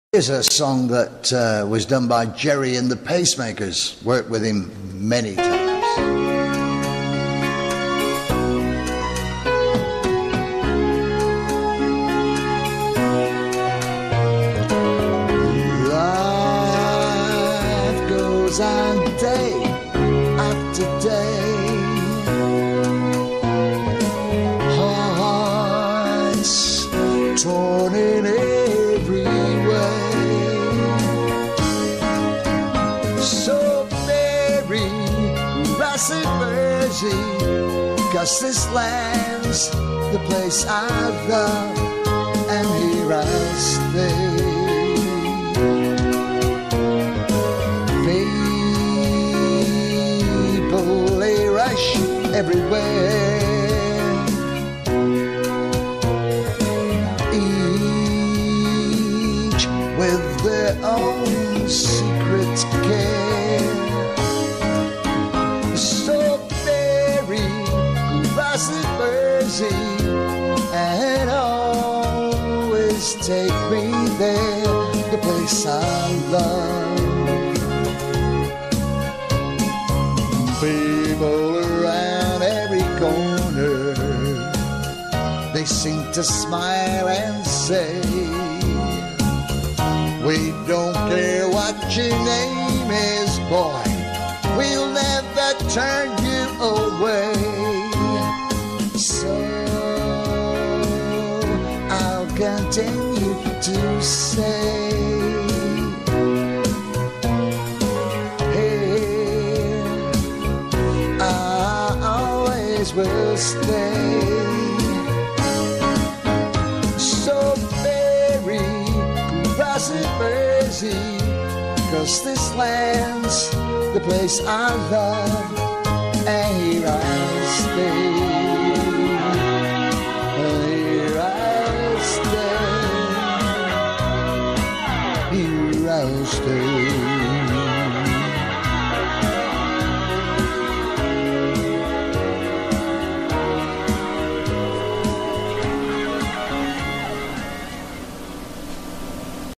Here's a song that was done by Gerry and the Pacemakers. Worked with him many times. Life goes on day after day. Hearts torn in every way. So Ferry, Mersey, Mersey, 'cause this land's the place I love, and here I'll stay. People, they rush everywhere, each with their own secret care. So Ferry, Mersey, Mersey, and always take me there, the place I love. People around every corner, they seem to smile and say, we don't care what your name is, boy, we'll never turn you away. So I'll continue to say, hey, I always will stay. So Ferry, Mersey, Mersey, 'cause this land's the place I love, and here I'll stay. Here I'll stay. Here I'll stay.